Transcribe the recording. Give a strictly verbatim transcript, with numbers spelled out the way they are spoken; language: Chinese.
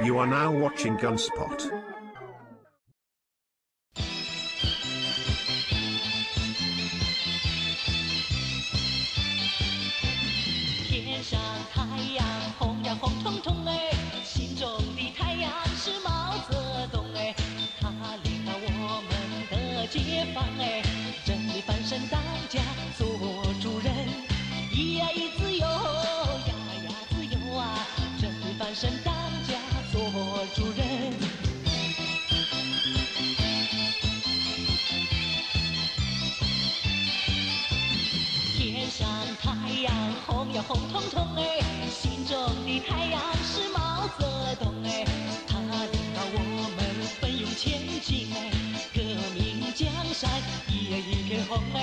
You are now watching Gunspot. 天上太阳红呀红彤彤哎，心中的太阳是毛泽东哎，他领导我们的解放哎，人民翻身当家做主人，咿呀咿自由呀呀自由啊，人民翻身当家做主人。天上太阳红呀红彤彤哎，心中的太阳是毛泽东哎，他领导我们奋勇前进哎，革命江山一呀一片红哎。